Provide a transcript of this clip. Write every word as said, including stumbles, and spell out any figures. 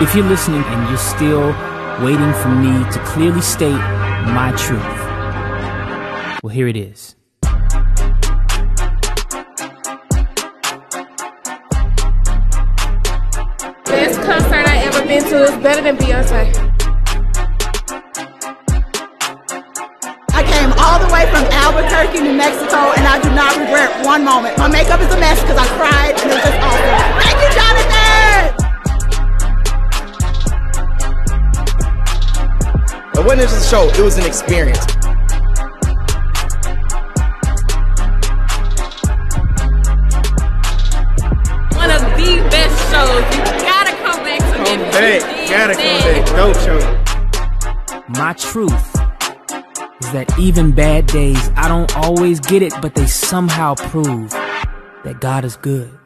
If you're listening and you're still waiting for me to clearly state my truth, well, here it is. Best concert I ever been to is better than Beyonce. I came all the way from Albuquerque, New Mexico, and I do not regret one moment. My makeup is a mess because I cried, and it was just awesome. Thank you, Jonathan! It wasn't just a show, it was an experience. One of the best shows. You gotta come back to Come Memphis. back, gotta come back, dope show. My truth is that even bad days, I don't always get it, but they somehow prove that God is good.